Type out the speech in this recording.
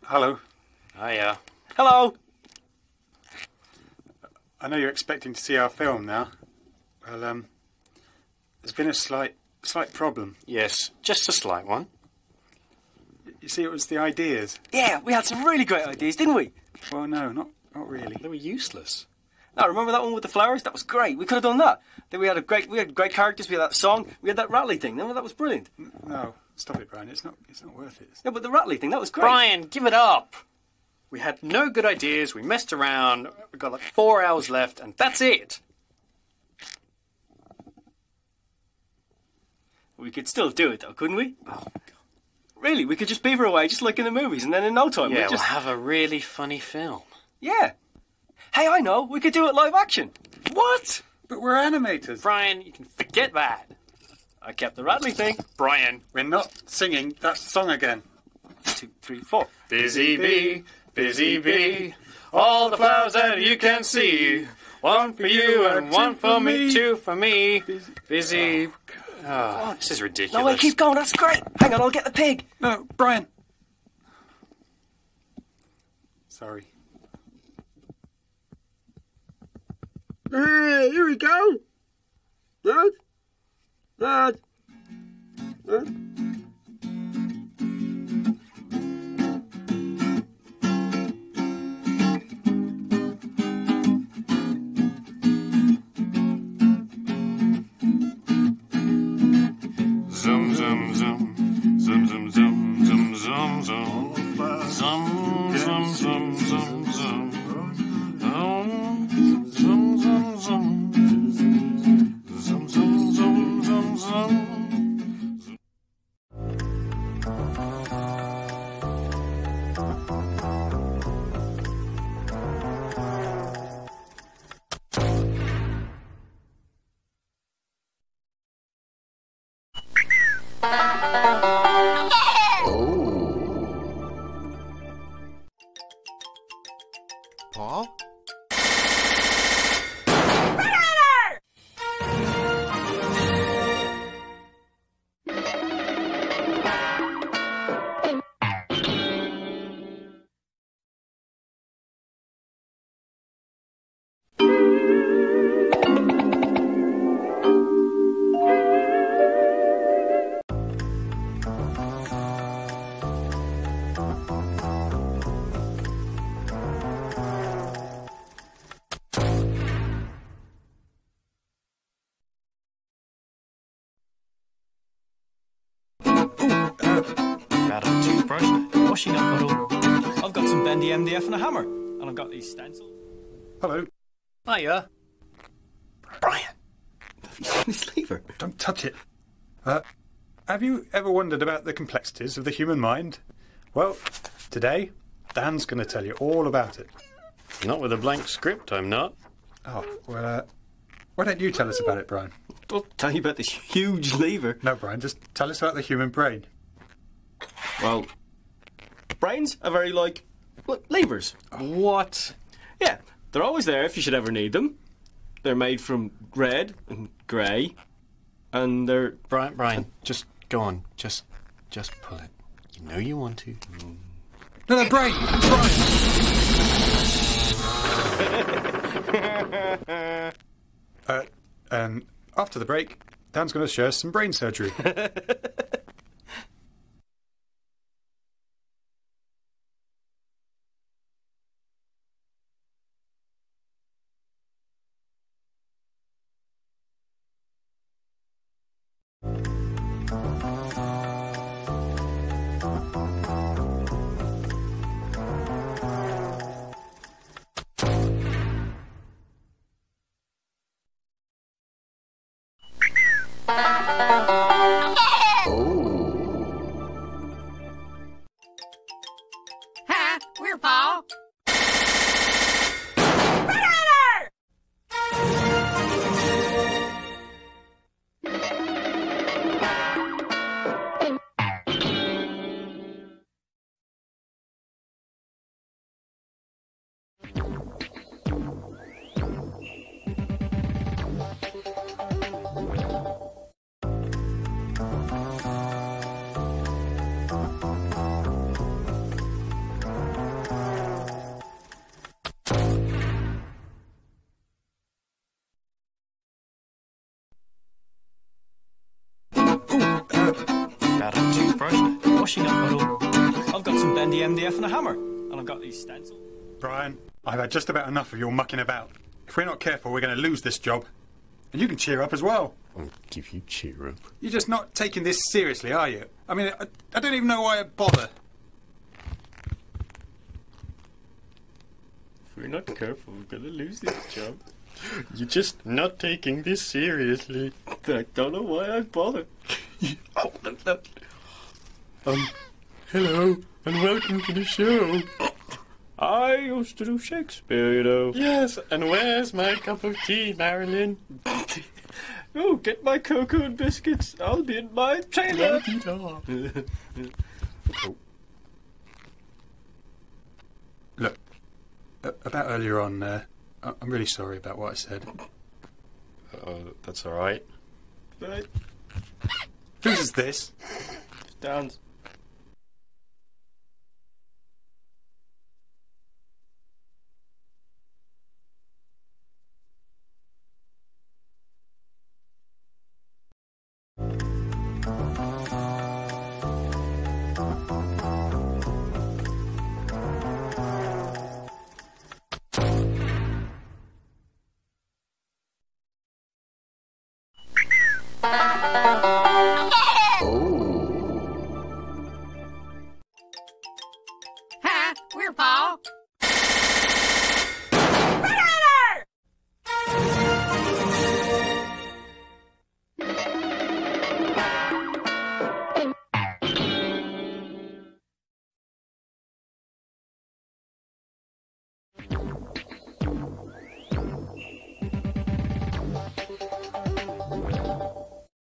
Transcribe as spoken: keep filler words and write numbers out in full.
Hello. Hiya. Hello. I know you're expecting to see our film now. Well, um, there's been a slight, slight problem. Yes, just a slight one. You see, it was the ideas. Yeah, we had some really great ideas, didn't we? Well, no, not not really. They were useless. No, remember that one with the flowers? That was great. We could have done that. Then we had a great, we had great characters. We had that song. We had that Rattly thing. Remember that was brilliant. No, stop it, Brian. It's not. It's not worth it. Yeah, but the Rattly thing, that was great. Brian, give it up. We had no good ideas. We messed around. We've got like four hours left, and that's it. We could still do it though, couldn't we? Oh, God. Really, we could just beaver away, just like in the movies, and then in no time Yeah, we'd just we'll have a really funny film. yeah. Hey, I know. We could do it live action. What? But we're animators. Brian, you can forget that. I kept the Rattly thing. Brian. We're not singing that song again. Two, three, four. Busy bee, busy bee, all the flowers that you can see. One for you and one for me, two for me. Busy. Oh, this is ridiculous. No, wait, keep going. That's great. Hang on, I'll get the pig. No, Brian. Sorry. Hey, here we go. Dad? Dad? Dad? Zum zum zum, zum zum zum, zum zum zum, zum zum zum zum zum, zum zum zum zum, zum zum zum zum zum. Paul? Got a toothbrush, washing up bottle. I've got some bendy M D F and a hammer. And I've got these stencils. Hello. Hiya. Brian. Have you seen this lever? Don't touch it. Uh, have you ever wondered about the complexities of the human mind? Well, today, Dan's going to tell you all about it. Not with a blank script, I'm not. Oh, well, uh, why don't you tell us about it, Brian? I'll tell you about this huge lever. No, Brian, just tell us about the human brain. Well, brains are very like, like levers. What? Yeah, they're always there if you should ever need them. They're made from red and grey, and they're... Brian, Brian, just go on. Just, just pull it. You know you want to. No, no, Brian! Brian! uh, um, after the break, Dan's going to show us some brain surgery. Oh. about a toothbrush, a washing up bottle. I've got some bendy M D F and a hammer. And I've got these stencils. Brian, I've had just about enough of your mucking about. If we're not careful, we're going to lose this job. And you can cheer up as well. I'll give you cheer up. You're just not taking this seriously, are you? I mean, I, I don't even know why I bother. If we're not careful, we're going to lose this job. You're just not taking this seriously. I don't know why I bother. Oh, no, no. Um, hello, and welcome to the show. I used to do Shakespeare, you know. Yes, and where's my cup of tea, Marilyn? Oh, get my cocoa and biscuits. I'll be in my trailer. Oh. Look, uh, about earlier on, uh, I- I'm really sorry about what I said. Oh, that's all right. Right. Whose is this? Downs.